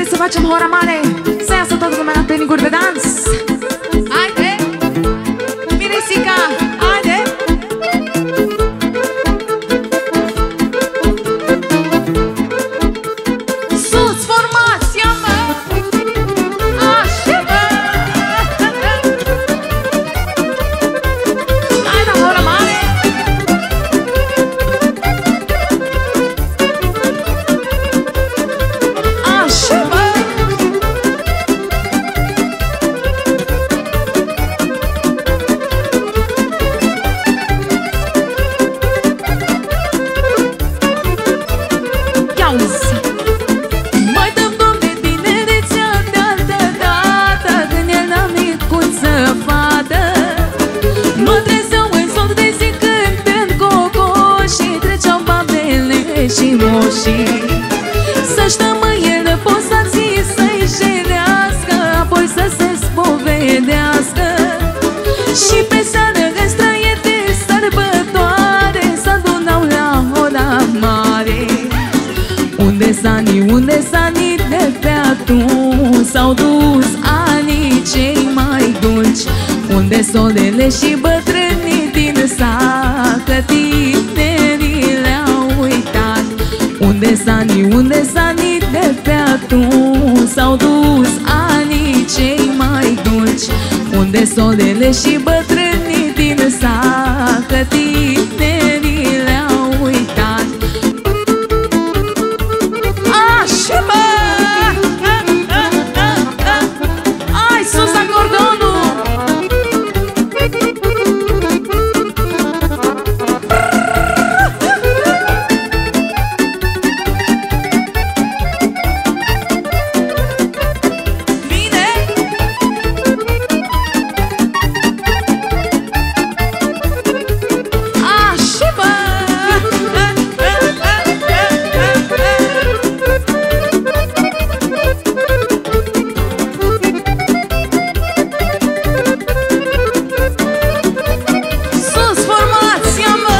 Haideți să facem hora mare, să iasă toată lumea la traininguri de dans. Haide! Miresica, haide! Sus, formația, mă! Așa, mă! Hai la hora mare! Așa, mă! Mai dăm, Doamne, tinerețea de altă dată, când eram micuță fată. Mă trezeau în somn de zi cântând cocoșii, treceau babele și moșii. Să-și tămâie posații, să-i jerească, apoi să se spovedească. Și pe seară în străie de sărbătoare s-adunau la ora mare. Unde-s anii de pe atunci, s-au dus anii cei mai dulci. Unde sorele și bătrânii din sat, tinerii le-au uitat. Unde-s anii de pe atunci, s-au dus anii cei mai dulci. Unde sorele și bătrânii din sat, tinerii le-au uitat. Așa, bă! Hai, sus acordonul! Bine! Așa, bă! Sus, formația, mă!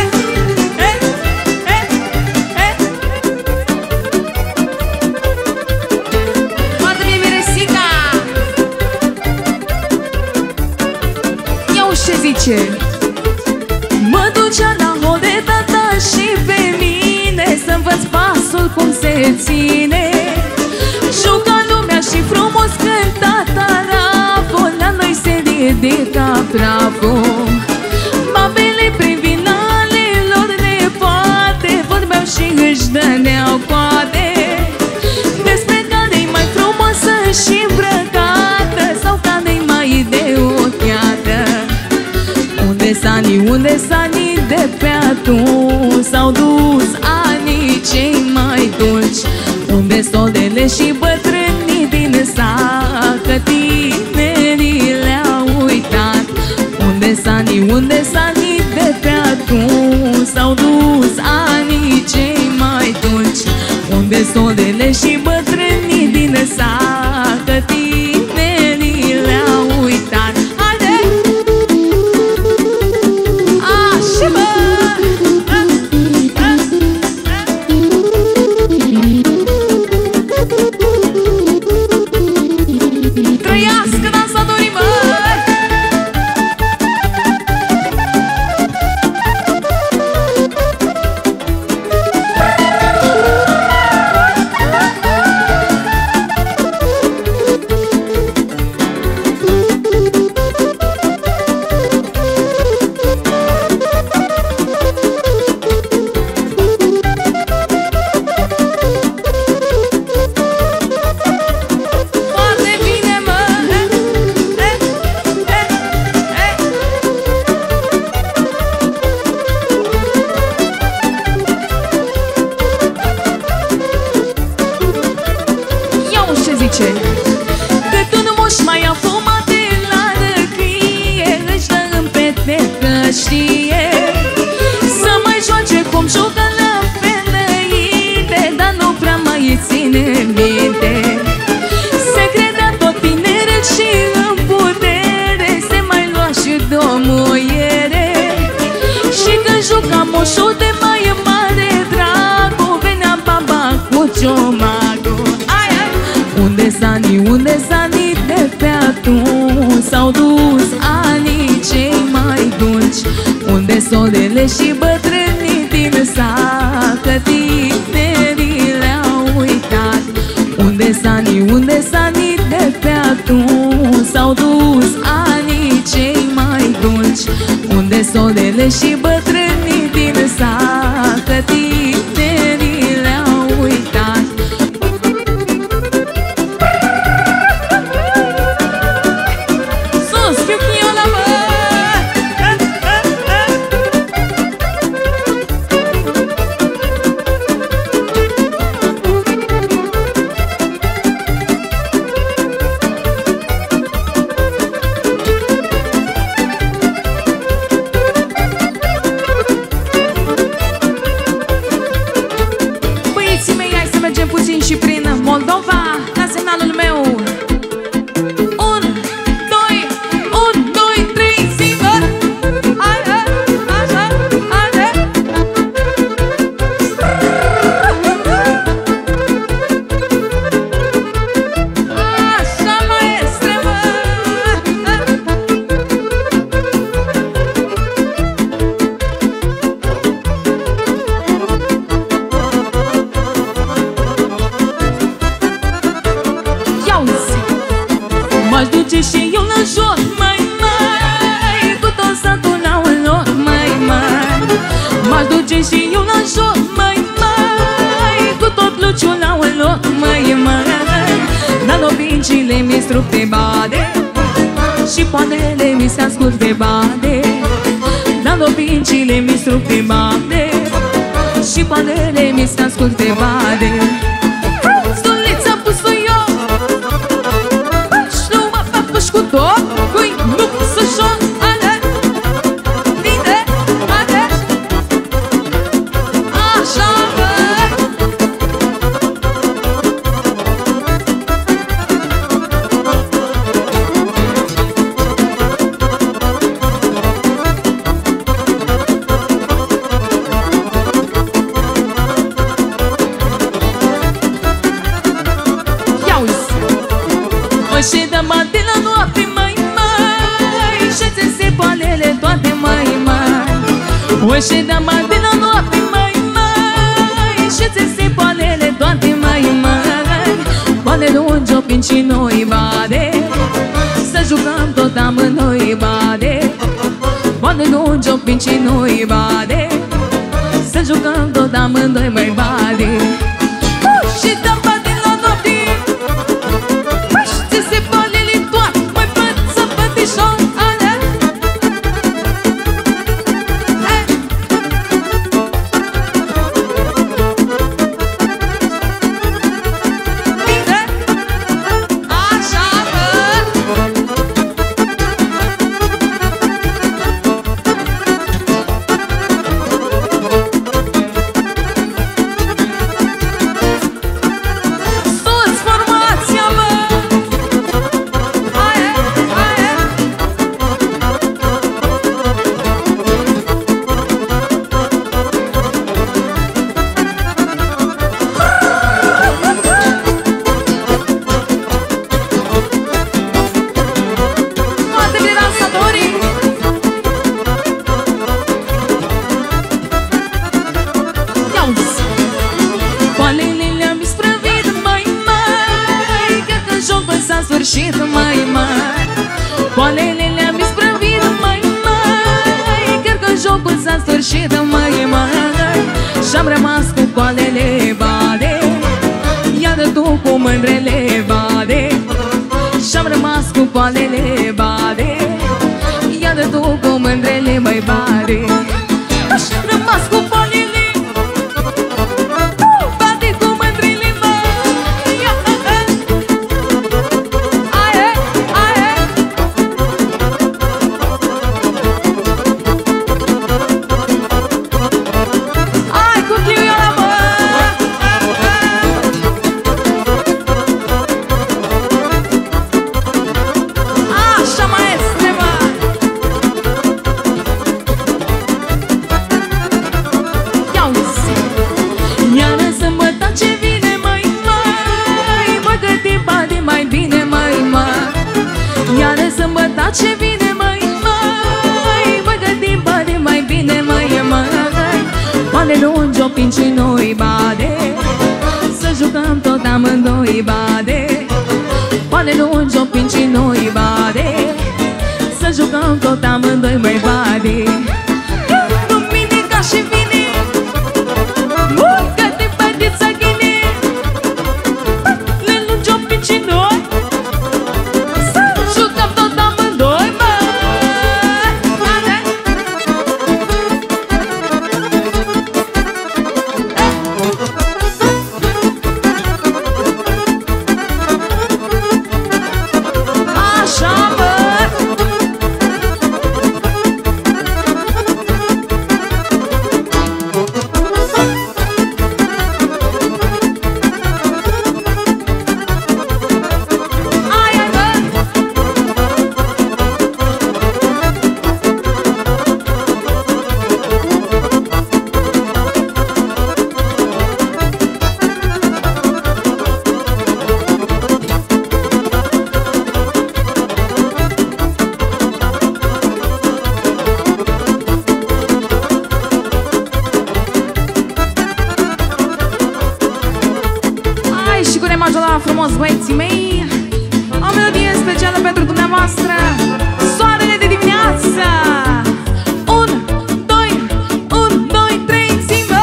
Foarte bine, Miresica! Ia-o ce zice! Mă ducea la hode tata și pe mine, să învăț pasul cum se ține. Juca lumea și frumos cânta taraful, la noi se ridica praful. Babele prin vinalelor nepoate vorbeau și își dăneau coate despre care-i mai frumoasă și îmbrăcată, sau care-i mai de ochiată. Unde-s anii de pe atunci, s-au dus anii cei mai dulci. Unde sorele și bătrânii din sat, tinerii le-au uitat. Unde-s anii de pe atunci, s-au dus anii cei mai dulci. Unde sorele și bătrânii din sat, tinerii le-au uitat. Haide! Așa, bă! Trăiască dansatorii, mă! Foarte bine, mă! Ia-o ce zice! Cât un moș mai afumat de la răchie, își dă în pete că știe să mai joace cum joacă la femeile, dar nu prea mai ține minte. Se credea tot tineret și în putere, se mai lua și domuiere. Și când juca moșul de mai mare dracu, venea baba cu ciomagul. Ai, ai! Unde-s anii, unde-s anii de pe atunci? S-au dus anii cei mai dulci. Unde sodele și bătrânii din sat, că tinerii le-au uitat. Unde-s anii, unde-s anii de pe atunci? S-au dus anii cei mai dulci. Unde sodele și bătrânii din sat, că tinerii le-au uitat. Și prin Moldova, la semnalul meu. 1, 2, 1, 2, 3, sigur. Haide, așa, haide. Așa, maestre, mă. M-aș duce și eu la joc, mai, cu tot satul la un loc, mai. M-aș duce și eu la joc, mai, cu tot Luciul la un loc, mai. Dar lovincile mi strup de bade și poanele mi se ascult de bade. Dar lovincile mi strup de bade și poanele mi se ascult de bade. Stulița pus-o eu cu tot, cui nu să joc, ale, bine, ale, așa, ia-uzi, o și de mate la noapte, mai, și ți se poalele toate, mai. O și de mate la noapte, mai, și ți se poalele toate, mai. Poale lungi o pinci noi bade, să jucăm tot amândoi bade. Poale lungi o pinci noi bade, să jucăm tot amândoi, mai bade. Și de bate la noapte, ți se poalele toate, mai văd să bătișor, ale. Bine, așa, sus formația, bă. Toate din dansatorii. Ia-uzi, poalele le-am isprăvit, mai. Cred că jocul s-a sfârșit, mai. Poalele le-am isprăvit, mai. Cred că jocul s-a sfârșit, mai. Și-am rămas cu poalele bade, iar tu cu mândrele bade. Și-am rămas cu poalele bade, iar tu cu mândrele mai bade. Și-am rămas cu poalele bade, cu mândrele mai. Aie, aie. Ai cu cliola, mă. Așa, maestre, mă. ce vine, măi, măi, mă gândim, bade mai bine, măi, măi. Poate lungi o pinci noi, bade, să jucăm tot amândoi, bade. Poate lungi o pinci noi, bade, să jucăm tot amândoi, măi, bade. Duminica și vine, urcă-te, bădița ghine, le lungi o pinci noi, să jucăm tot amândoi, bade. Frumos, băieții mei, o melodie specială pentru dumneavoastră. Soarele de dimineață. 1, 2, 1, 2, 3, zi-mă.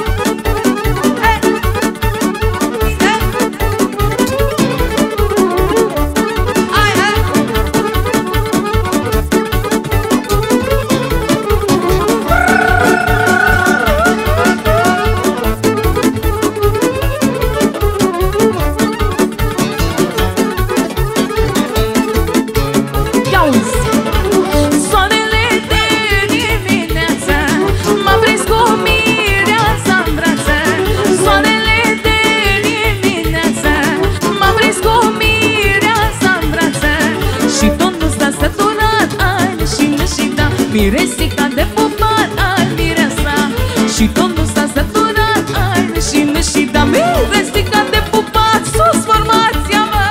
Miresica de pupat, ai mireasa. Și tot nu s-a săturat, ai neșine și da. Miresica de pupat, sus formația mea.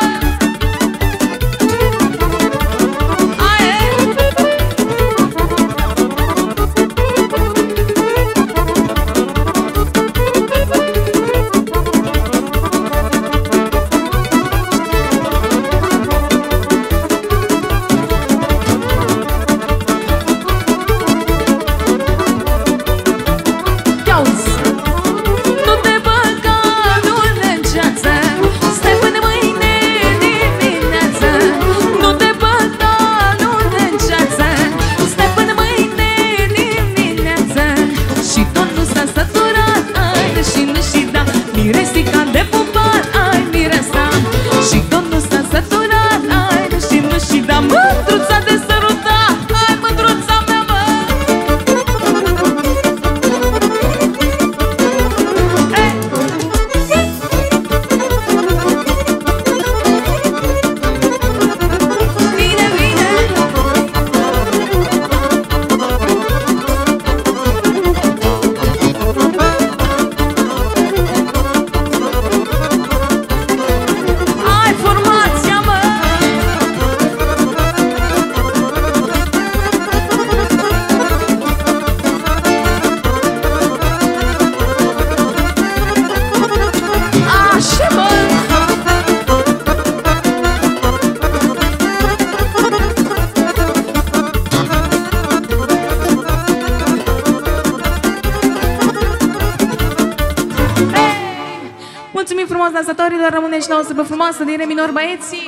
Mulțumim frumos dansatorilor, rămâne și la o super frumoasă din re minor, băieții!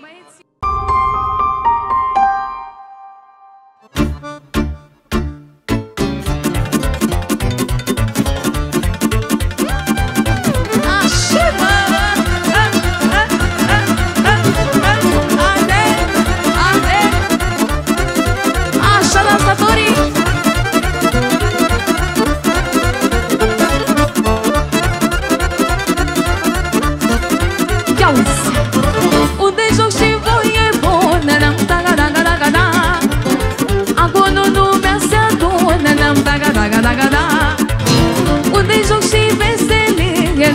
Unde joc și voie bună, acolo lumea se adună, unde joc și veselie,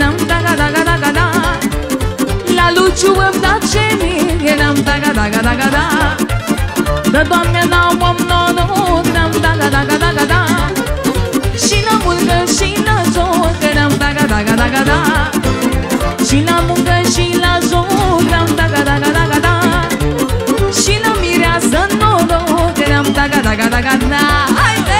la Luciu îmi place mie, Dă, Doamne, la om noroc, daga, daga, daga, da. Și la muncă și la joc, daga, daga, daga, da. Și la muncă și la joc, daga, daga, daga, da. Și la mireasă noroc, daga, daga, daga, da. Haide!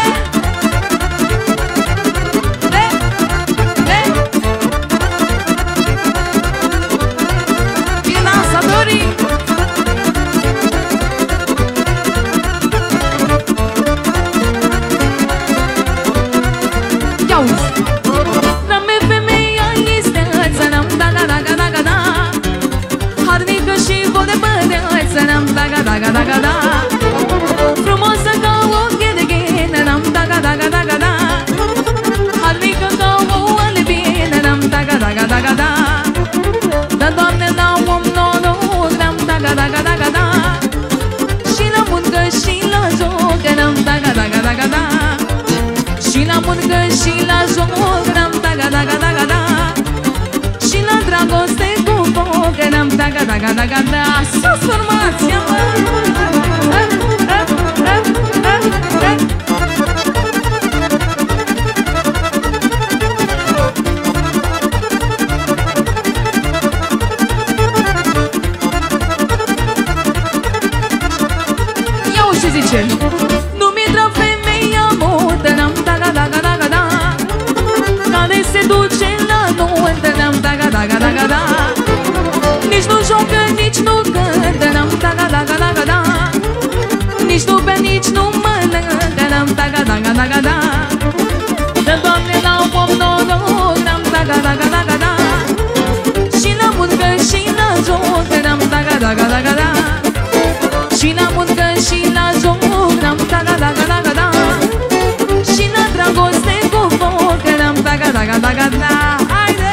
Daga, daga, da. Frumoasă ca o ghedeghenă, daga, daga, daga, da. Harnică ca o albină, daga, daga, daga, da. Dă, Doamne, la om noroc, daga, daga, daga, da. Și la muncă și la joc, daga, daga, daga, da. Și la muncă și la joc, daga, daga, daga, da. Și la dragoste cu foc, daga, daga, daga, da. Sus formația, mă! Nu-mi intră femeia mută, daga, daga, daga, da. Care se duce la nuntă, daga, daga, daga, da. Nici nu joacă, nici nu cântă, daga, daga, daga, da. Nici nu bea, nici nu mănâncă, daga, daga, daga, da. Dă, Doamne, la om noroc, daga, daga, daga, da. Și la muncă și la joc, daga, daga, daga, da. Și la muncă și la joc, daga, daga, daga, da. Și la dragoste cu foc, daga, daga, daga, da. Haide!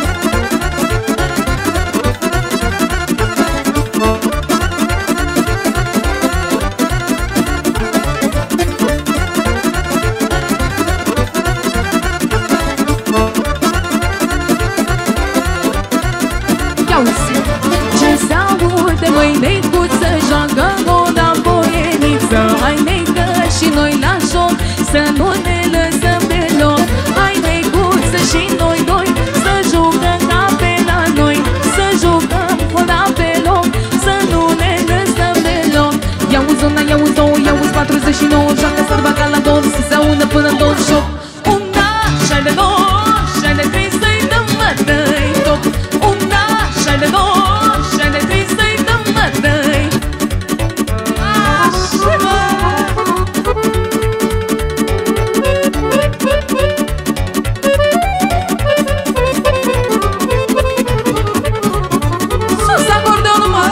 Ce se aude, măi, necuță, joacă o boieniță. Hai, necă, și noi la joc, să nu ne lăsăm deloc. Hai, necuță, și noi doi, să jucăm ca pe la noi. Să jucăm fără pe loc, să nu ne lăsăm deloc. Iau-ți una, iau-ți două, iau-ți 49, joacă sărba ca la dor, să se audă până în 28. Una, și de două, și de trei, să-i dăm mătăi top. Una, și de două, și de trei, să-i dăm mătăi. Așa, mă! Sus acordeonul, mă!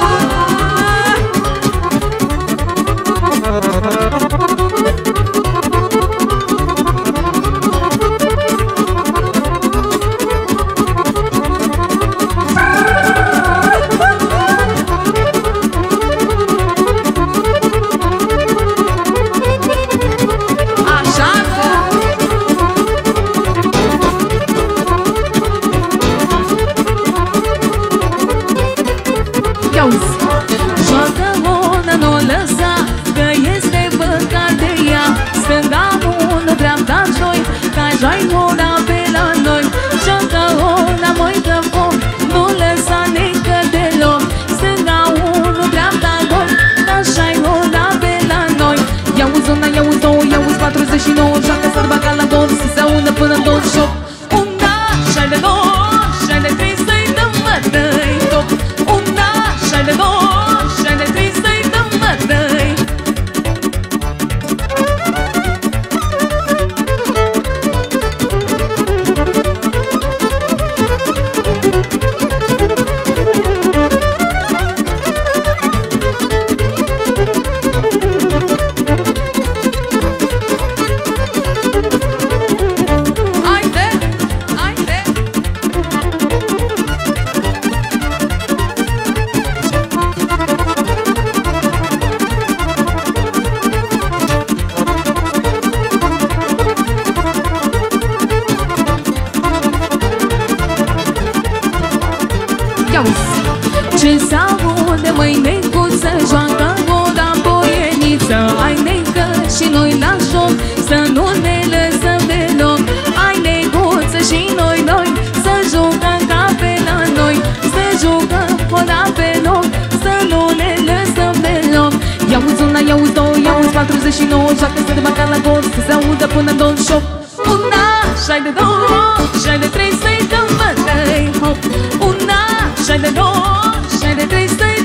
Joacă una, nu lăsa, că este păcat de ea. Stânga unul, dreapta joi, ca joi ora pe la noi. Joacă una, măi, că foc, nu lăsa nică deloc. Stânga unul, dreapta doi, ca joi ora pe la noi. Iau-ți una, iau-ți două, iau-ți 49, joacă sărba ca la dor, să se audă până în 28. Una, și de două, și de trei, să-i dăm mătăi top. Una, și de două, și de trei, să-i dăm mătăi. Ce se aude, măi, necuță, joacă o boieniță. Să ai necă și noi la joc, să nu ne lăsăm deloc. Ai neguță și noi să jucăm ca pe la noi, să jucăm ora pe loc, să nu ne lăsăm deloc. Ia-uzi una, ia-uzi două, ia-uzi 49, joacă-se de bacat la gol, să se audă până în 28. Una, șai de două, șai de trei, să-i dăm bătăi, hop. Una, șai de două, șai de trei, să-i